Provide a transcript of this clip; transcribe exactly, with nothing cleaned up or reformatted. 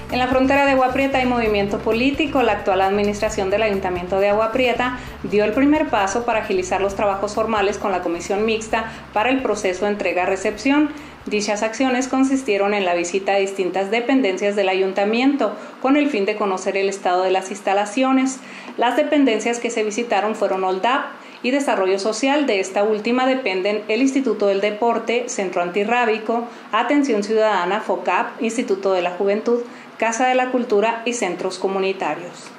En la frontera de Agua Prieta hay movimiento político. La actual administración del Ayuntamiento de Agua Prieta dio el primer paso para agilizar los trabajos formales con la comisión mixta para el proceso de entrega-recepción. Dichas acciones consistieron en la visita a distintas dependencias del ayuntamiento con el fin de conocer el estado de las instalaciones. Las dependencias que se visitaron fueron OLDAP y Desarrollo Social. De esta última dependen el Instituto del Deporte, Centro Antirrábico, Atención Ciudadana, FOCAP, Instituto de la Juventud, Casa de la Cultura y centros comunitarios.